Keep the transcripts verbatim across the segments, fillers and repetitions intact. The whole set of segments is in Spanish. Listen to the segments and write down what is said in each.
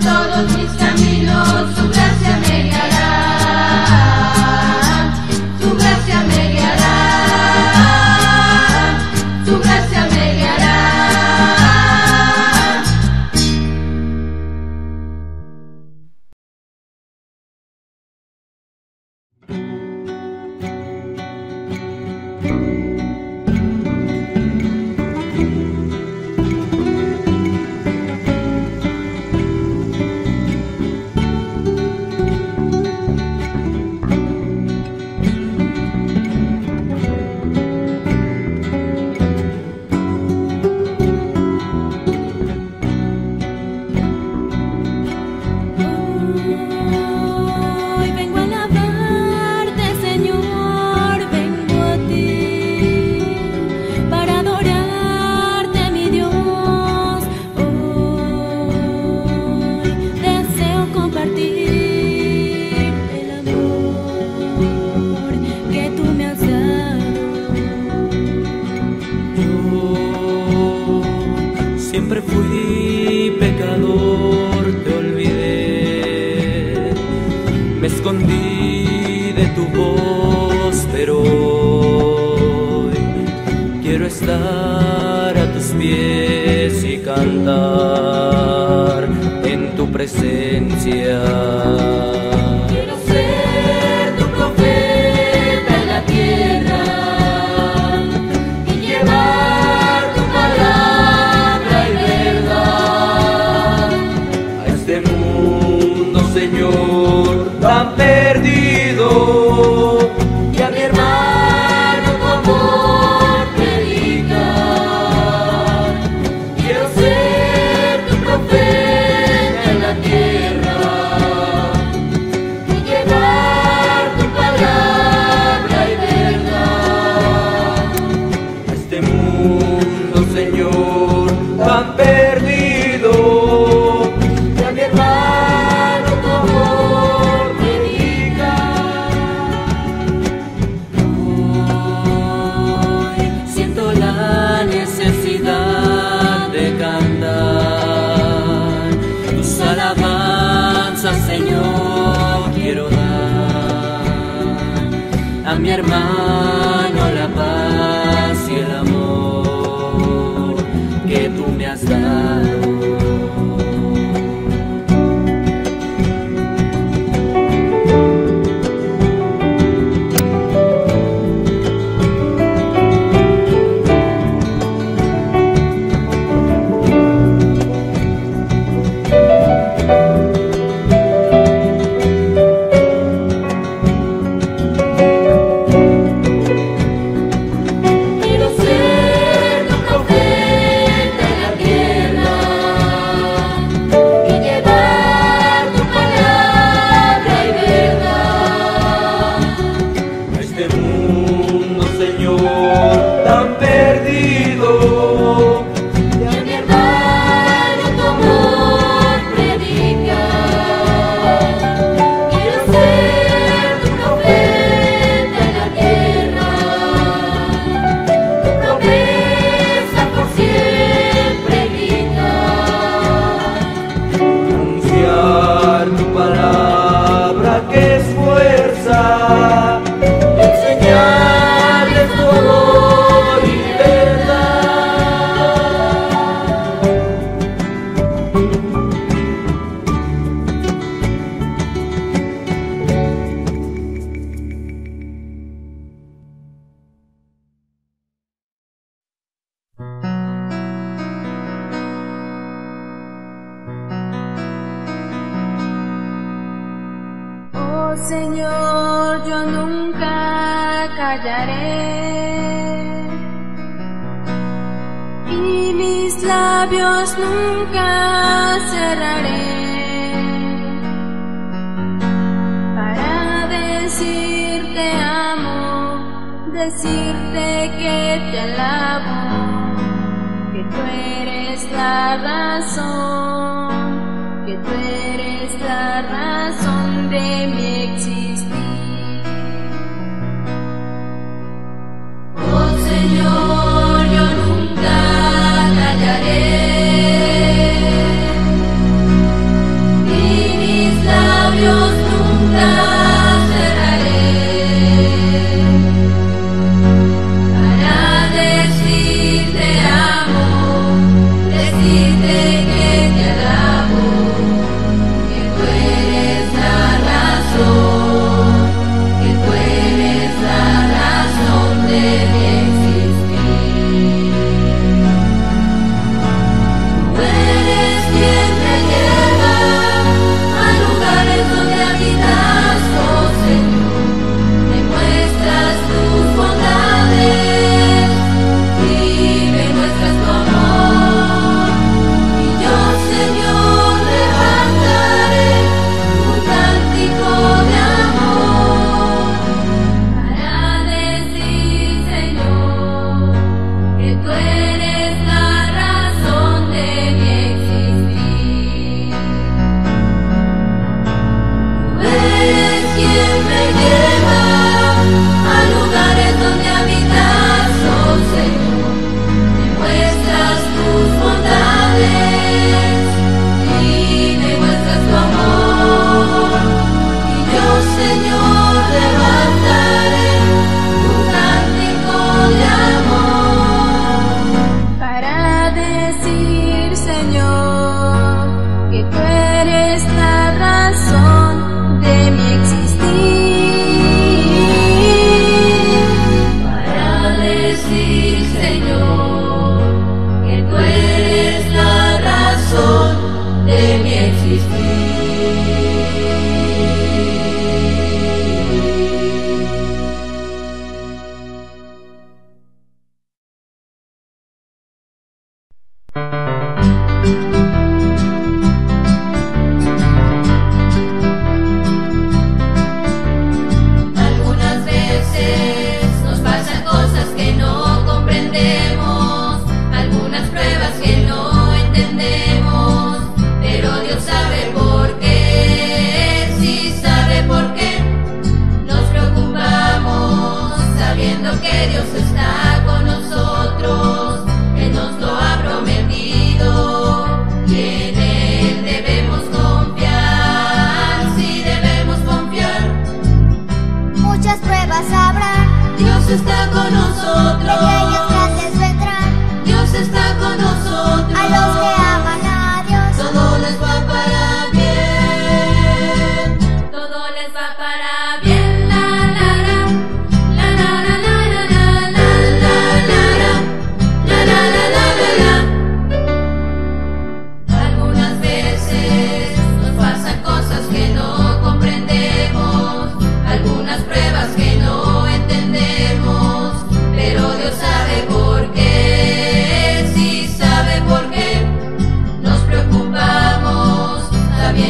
todos mis caminos, su gracia me guiará, su gracia me guiará, su gracia me guiará. Siempre fui pecador, te olvidé, me escondí de tu voz, pero hoy quiero estar a tus pies y cantar en tu presencia. Quiero ser tu profeta en la tierra y llevar tu palabra y verdad A este mundo, Señor, tan perdido, y a mi hermano tu amor predicar. Quiero ser tu profeta en la tierra y llevar tu palabra y verdad a este mundo, Señor, tan perdido. y a mi hermano tu amor predicar. Hoy siento la necesidad de cantar tus alabanzas, Señor, quiero dar a mi hermano la paz y el amor que tú me has dado. Quiero ser tu profeta en la tierra y llevar tu palabra y verdad A este mundo, Señor, tan perdido. y a mi hermano tu amor predicar. Quiero ser tu profeta en la tierra, tu promesa por siempre gritar. Anunciar tu palabra que es fuerza, Enseñarles tu amor y Oh Señor, yo nunca callaré y mis labios nunca cerraré para decirte amo, decirte que te alabo, que tú eres la razón, que tú eres la razón de mi existir. oh Señor, yo nunca callaré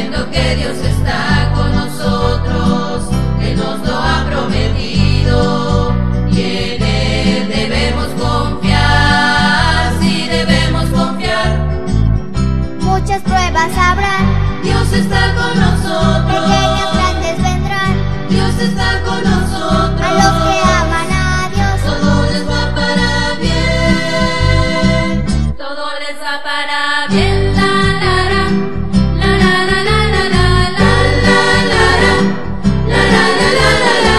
sabiendo que Dios está con nosotros, Él nos lo ha prometido, y en Él debemos confiar, sí debemos confiar. Muchas pruebas habrá, Dios está con nosotros, pequeñas grandes vendrán, Dios está con nosotros. a los que aman a Dios, Todo les va para bien, todo les va para bien. La la la, la la la la la la la la la la la la la la.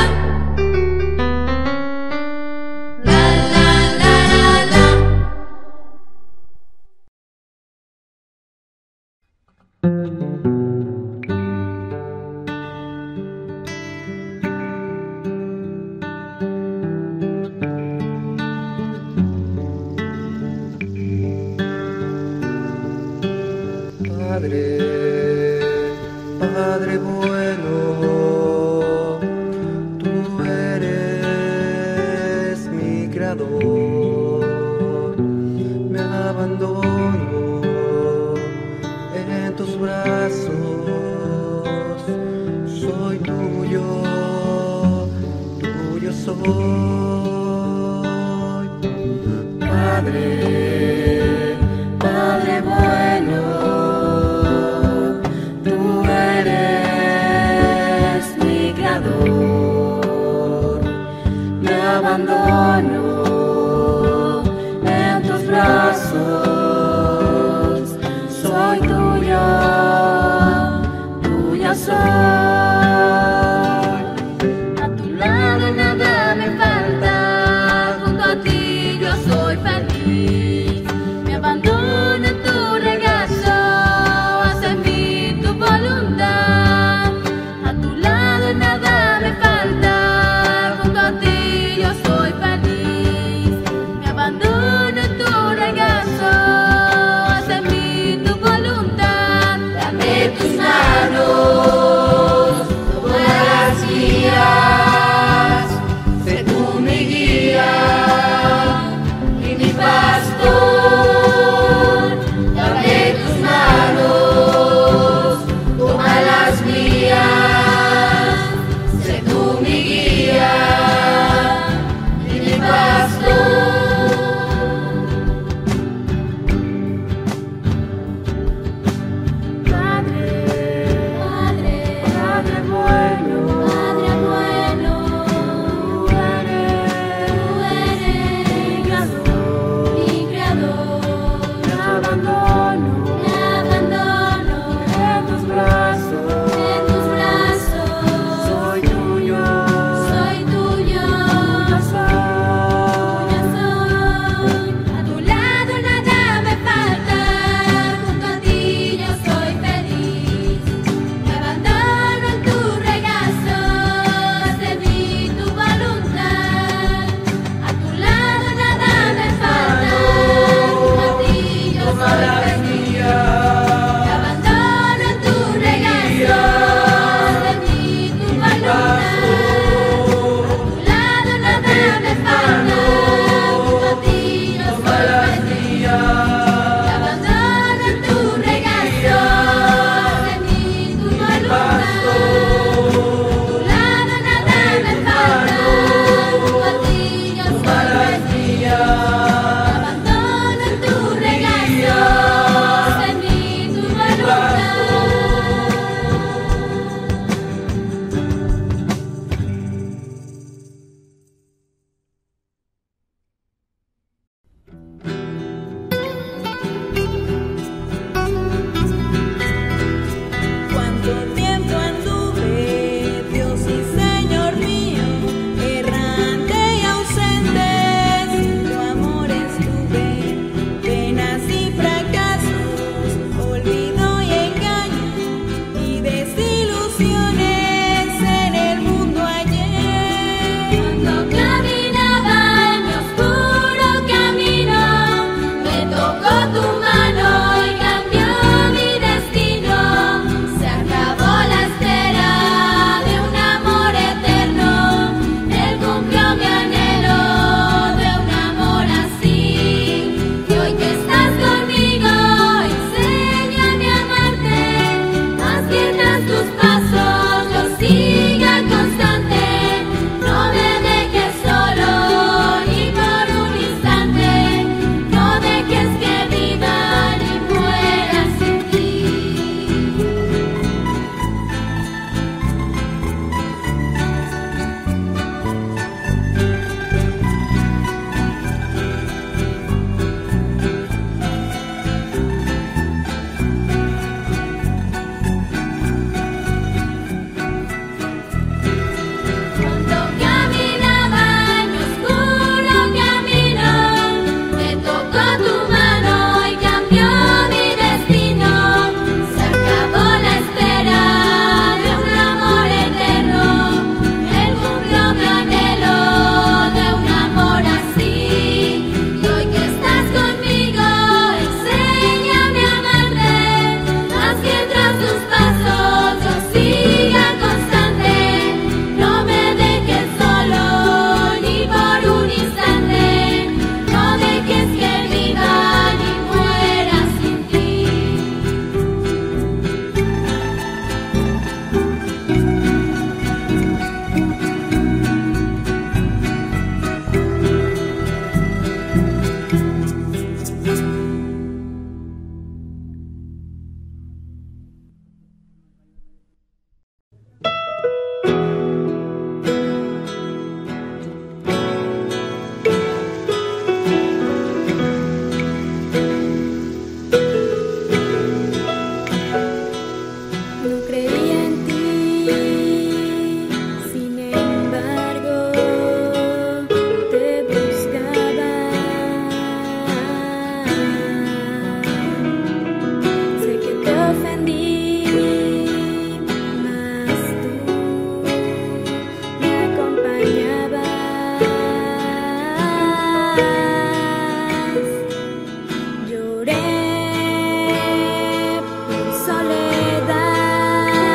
La la la la la. Padre, Padre bueno, tú eres mi creador. Me abandono en tus brazos. Soy tuyo, tuyo soy. Padre, Padre bueno, tú eres mi creador. Me abandono en tus brazos. Soy tuyo, tuyo soy. A tu lado nada me falta, junto a ti yo soy feliz. Me abandono en tu regazo, haz en mí tu voluntad. A tu lado nada me falta, junto a ti yo soy feliz. Me abandono en tu regazo, haz en mí tu voluntad. Dame tus manos, toma las mías, sé tú mi guía y mi pastor. Dame tus manos, toma las mías, sé tú mi guía y mi pastor. Padre, Padre, Padre bueno, Padre bueno, tú eres tú eres mi creador. Me abandono Me abandono en tus brazos. en No creía en ti, sin embargo te buscaba. Sé que te ofendí, mas tú me acompañabas. Lloré por soledad.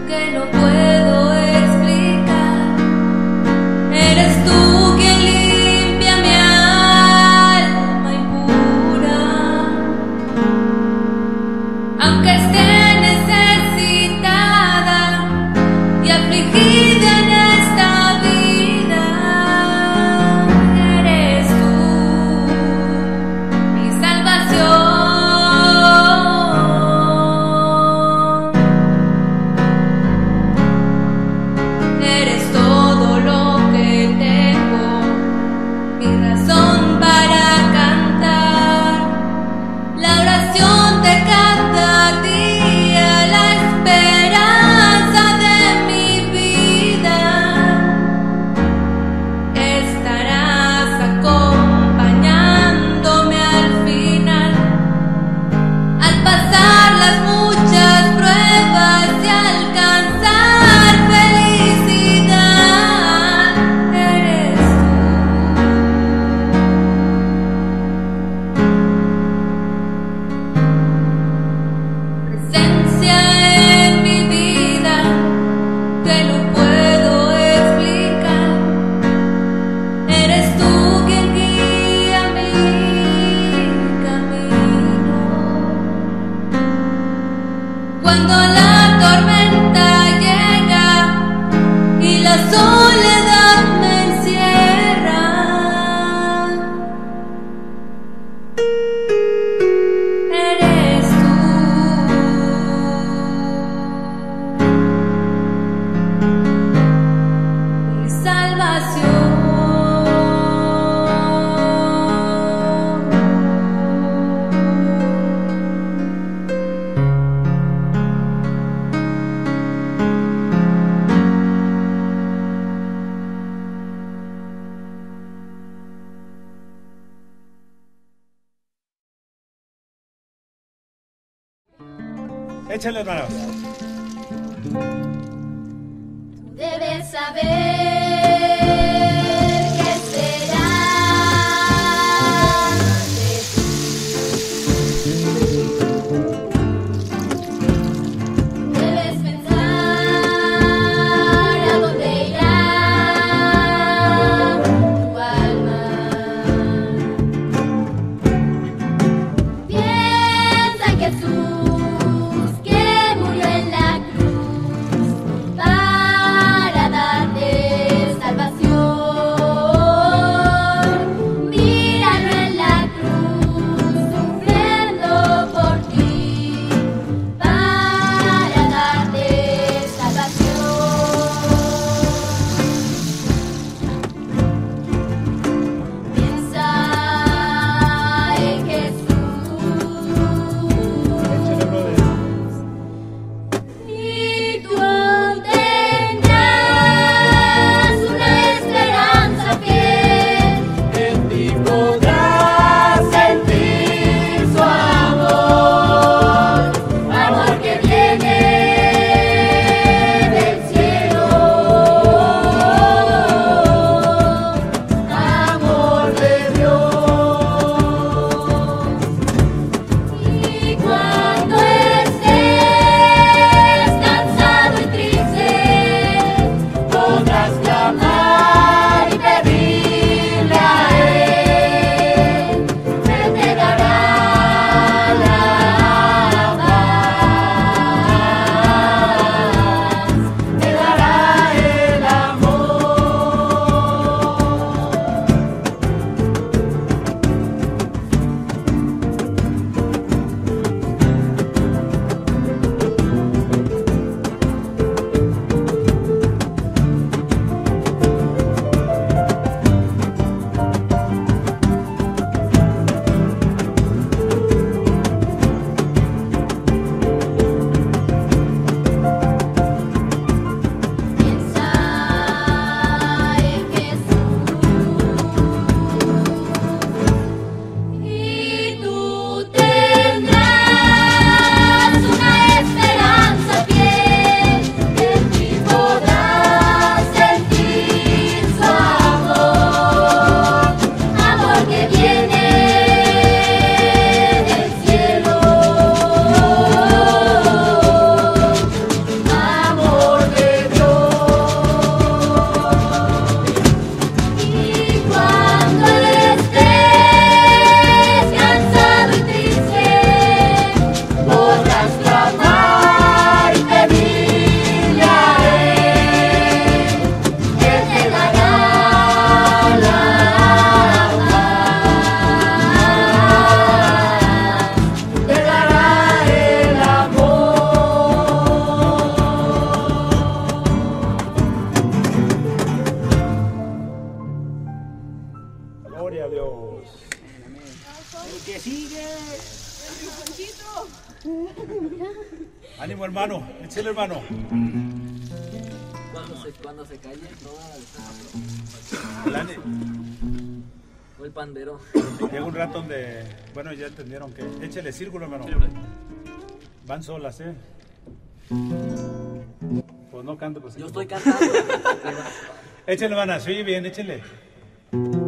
que no puedo explicar. Eres tú quien limpia mi alma impura, aunque esté necesitada y afligida en esta vida. Eres tú mi salvación. Eres todo lo que tengo, mi razón para cantar, la oración de cada día, la esperanza de mi vida. Estarás acompañándome al final, al pasar las muchas pruebas y alcanzar felicidad. Eres tú, presencia en mi vida que no puedo explicar. Eres tú quien guía mi camino. Cuando la tormenta llega y la soledad me encierra, eres tú mi salvación. Échale, hermano. Debes saber que será de ti. Debes pensar a dónde irá tu alma. Piensa en Jesús que murió en la cruz para darte hermano, échale, hermano. Cuando se, cuando se calle toda La- o el pandero. Llega un rato donde, bueno, ya entendieron que, échale círculo, hermano. Van solas, ¿eh? Pues no canto, pues. Yo estoy cantando. Échale, hermana, se oye bien, échale.